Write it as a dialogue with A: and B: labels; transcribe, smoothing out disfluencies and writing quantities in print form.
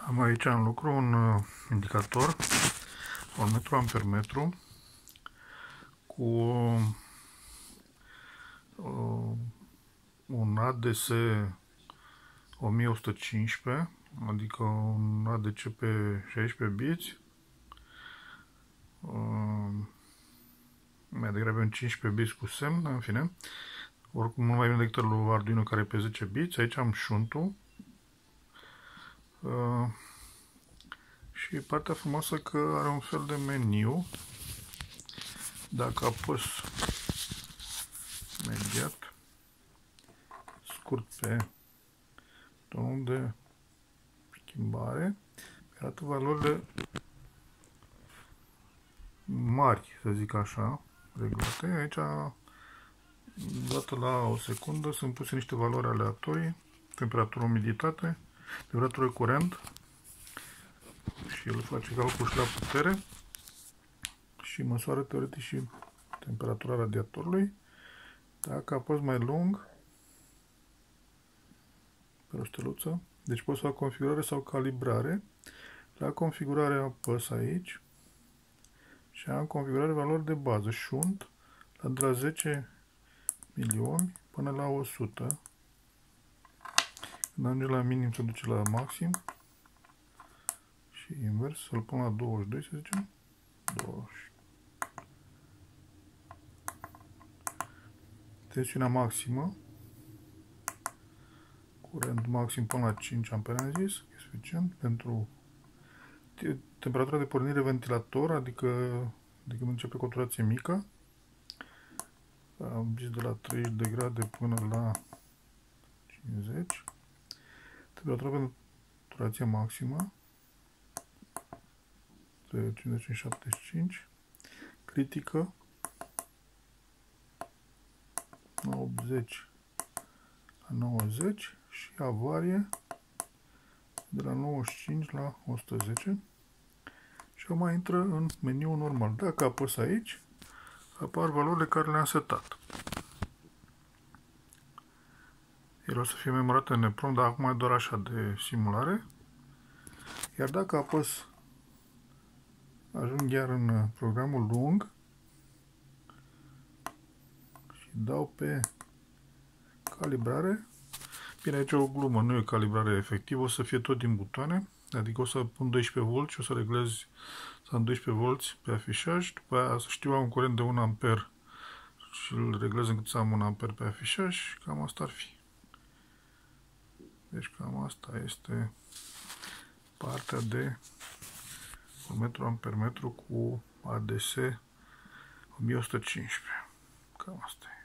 A: Am aici în lucru un indicator, voltmetru ampermetru, cu un ADS 1115, adică un ADC pe 16 biți, mai degrabă un 15 biți cu semn, în fine, oricum mult mai bine decât lui Arduino care e pe 10 biți. Aici am șuntul. Și partea frumoasă că are un fel de meniu. Dacă apăs imediat scurt pe butonul de schimbare, arată valorile mari, să zic așa, reglate. Aici, dată la o secundă, sunt puse niște valori aleatorii: temperatură, umiditate, temperatură, curent, și el face calcul și la putere și măsoară teoretic și temperatura radiatorului. Dacă apăs mai lung pe o steluță, deci pot să fac configurare sau calibrare. La configurare apăs aici și am configurare valori de bază, șunt, de la 10 milioane până la 100. Când ajunge la minim se duce la maxim și invers, să-l pun la 22, să zicem. 20. Tensiunea maximă, curent maxim până la 5 ampere, am zis, e suficient pentru temperatura de pornire ventilator, adică de când începe coturație mică, am zis de la 30 de grade până la 50. Temperatura pentru coturație maximă, de 50 în 75, critică, 80 la 90 și avarie de la 95 la 110. Și mai intră în meniu normal. Dacă apăs aici, apar valorile care le-am setat. Ele o să fie memorate în EEPROM, dar acum e doar așa de simulare. Iar dacă apăs, ajung iar în programul lung și dau pe calibrare. Bine, aici e o glumă, nu e calibrare efectivă, o să fie tot din butoane. Adică o să pun 12V și o să reglez să am 12V pe afișaj. După aia să știu am curent de 1 amper și îl reglez încât să am 1 amper pe afișaj. Cam asta ar fi. Deci cam asta este partea de voltmetru ampermetru cu ADS 1115. Cam asta e.